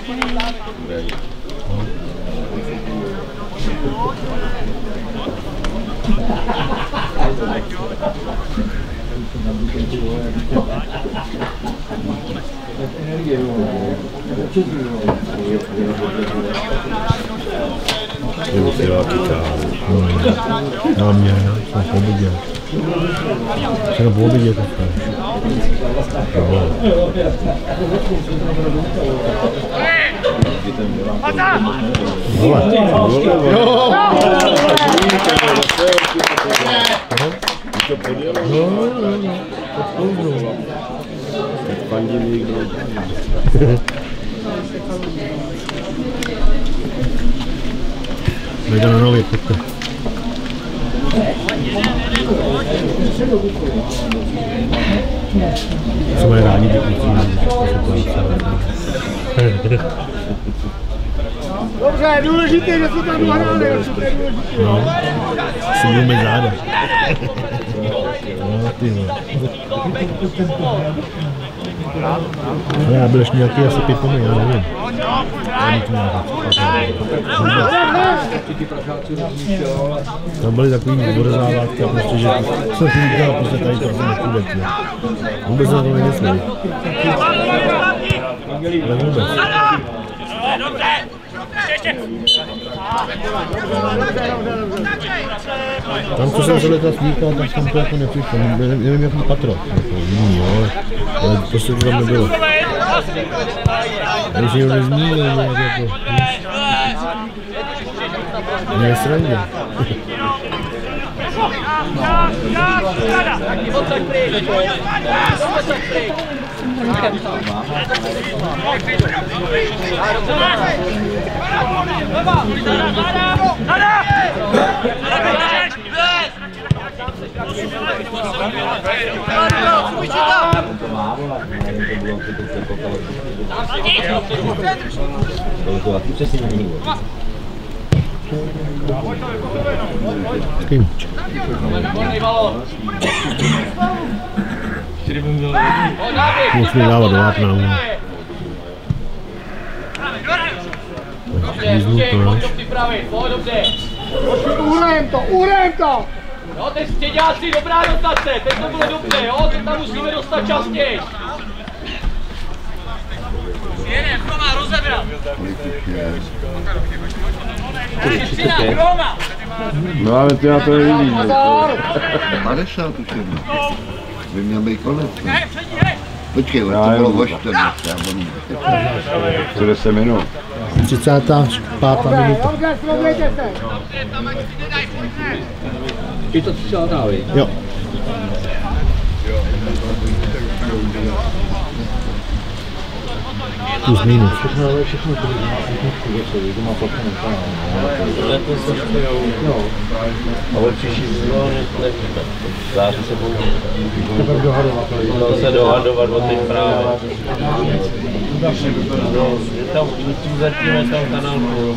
Na mě, jsem v obědě. Jsem v obědě teďka. Nejde na nově, pojďte. Jsme rádi, Dobře, je důležité, že si tam hráli. No, si budeme záda. No, ty vole. Já byl ještě nějaký asi pitomy, já nevím. Tam byly takový vodozávatky a prostě, že jsem si říkal, prostě tady to asi nepůjde. Vůbec na to nemysleli. Ale vůbec. Tam, co jsem se leta slíkal, tak jsem to jako nepřišel. Nevím, jaký patro. Jiný, jo. Ale prostě to tam nebylo. Když někdo nezmínil, nějak jako... Mě srandě. Musíme dávat do vápna. Uhrajeme to! Jo, teď středáci, dobrá rotace, teď to bylo dobře, jo, teď tam musíme dostat častěji. Jedem, kdo má rozebrat? No ale ty já to nevidím. 50 už jedno. By měl být konec. Počkej, to bylo o 14. Co 10 minut. 35. minuta. Ty to třeba dávaj. Jo. Plus minus. Všechno to má platné ale příští sezóně září se budou se dohadovat o těch právě. Je tam zatím je tam kanál pro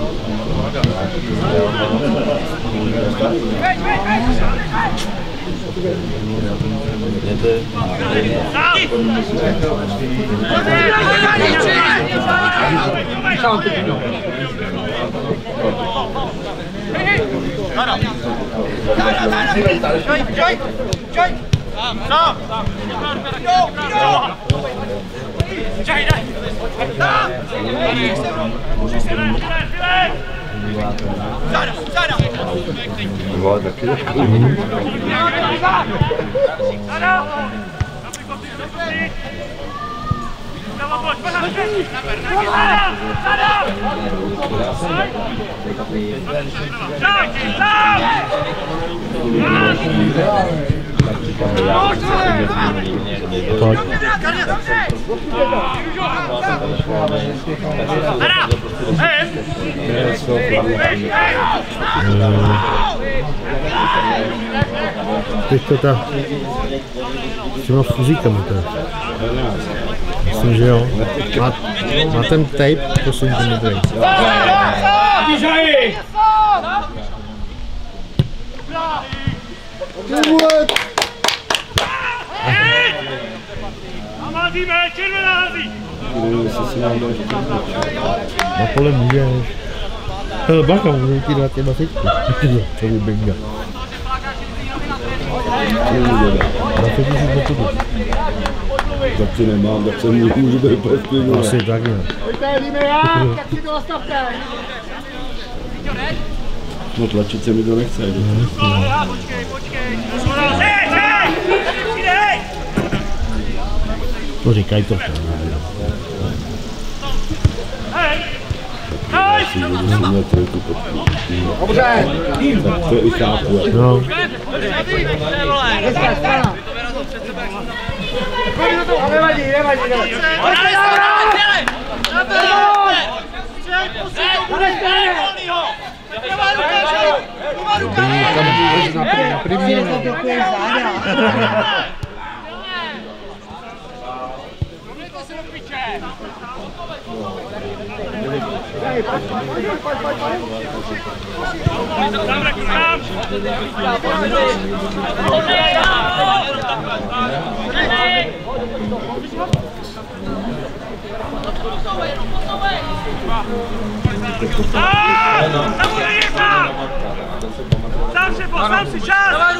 Teď to ta s těma fuzíkama to je. Myslím, že jo. Má ten tape, to jsou ten dobrý. Házíme, červená hází! Na pole můžeš. Hele, bacha, můžu ti dát těma fitku. Co by binga. Na fitku si to tudu. Tak si nemám, tak se můžu být úplně v klidu. Asi tak ne. Pojďte, víme jak, tak si to nastavte. No tlačit se mi to nechce. To říkají to. Dobře. Tak to i chápu. No. Nevadí. Na první. Sám si čas!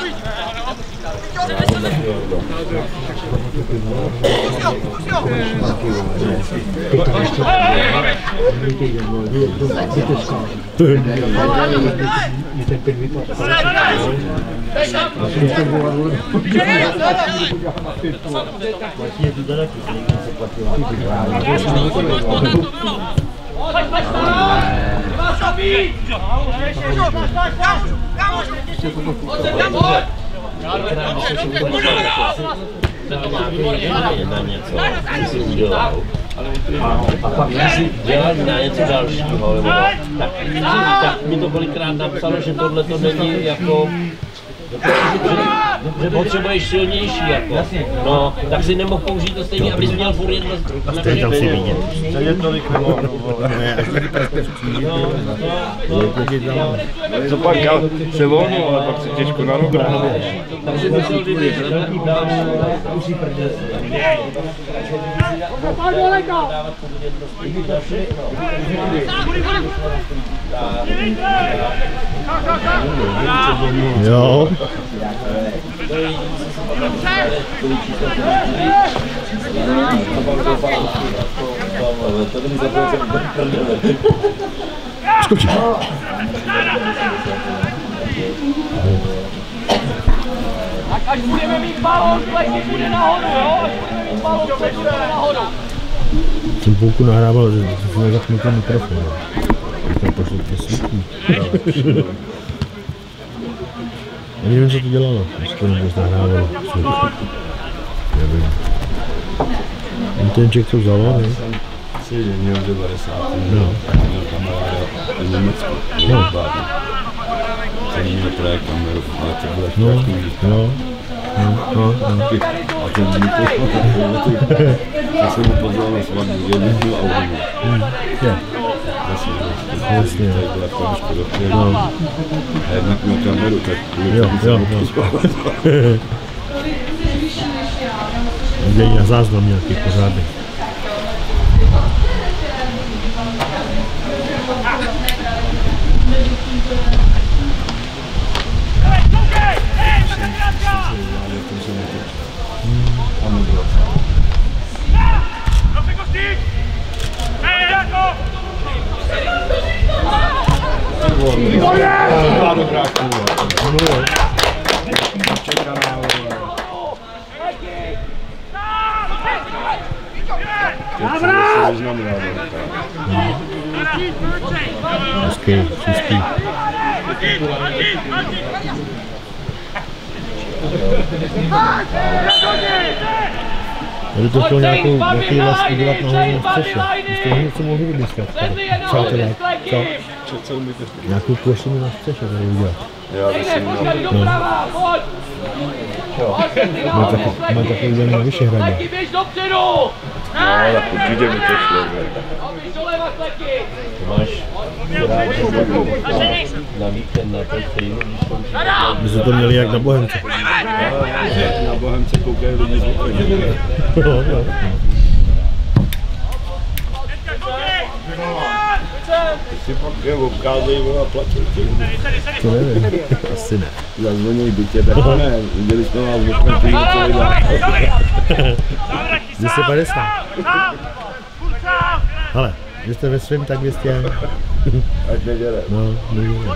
A pak si dělat na něco dalšího, nebo tak mi to kolikrát napsalo, že tohle to není jako, že potřebuješ silnější jako, no, tak si nemohl použít to stejně, abys měl furt jedno z Stejně tam si vidět. Stejně tolik nemohnu, vole. Ne, až tady perspektivní. Co pak se volnu, ale pak se těžko narovná. tak si musel vymít, Jo. Skočíš. Tak až budeme mít balón, pleky bude nahoru, jo? Až budeme mít balón, pleky bude nahoru. Jsem půlku nahrával, že jsem nezapnul ten mikrofon. To pošlo to svítí. Já nevím, co to dělalo. Jestli to vůbec nahrávalo. Nevím. Ten Jack to vzalo, ne? Asi měl 90. No. Měl kamaráda v Německu. Ten měl právě kameru, ale to bylo špatný. No. A ten mikrofon, já jsem mu pozval na svatbu, že nebyl audio. Jasně. Tady byla konečka do chvíli. A jednak měl kameru, tak Jo. Dějí na záznam nějaký pořádek. Hezký, čistý. Já bych to chtěl nějaký les udělat na hodně v střeše. Jste něco mohli vydiskat. Přátelé, co? Nějakou plošinu na střeše tady udělat. No. Má takový den na Vyšehradě. No, tak určitě mi to šlo. máš na víkend na to stejnou, když jsou My jsme to měli jak na Bohemce. Na Bohemce koukají lidi z Ukrajiny. Si pak je obkázejí a plačou. To nevím, asi ne. Zazvoněj bytě, tak to ne. Viděli jsme vás v oknem, ty celý dál. 250. Ale, když jste ve svém, tak 200. Až neděle. No, neděle.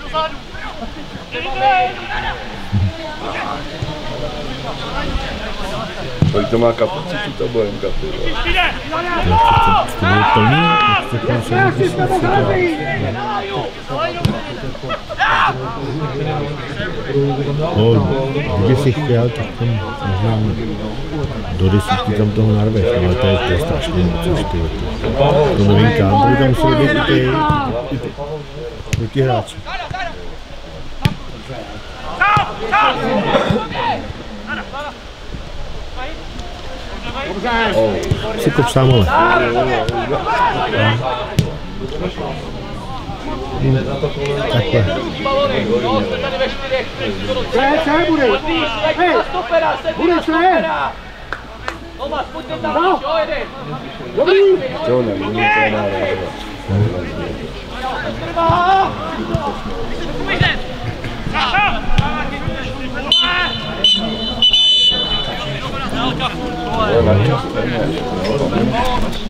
Kolik to má kapacitu, ta bojenka, ty vole. To bylo plný, kdyby si chtěl, tak tam možná do 10 tam toho narveš, ale to je strašně moc už ty. To novinka, to by tam museli být i ty protihráči. Si kop sám, ale. Takhle. Co bude? Hej, bude co je? Tomas, pojďte tam, jo, jeden. Dobrý. Co ne, není to nároveň.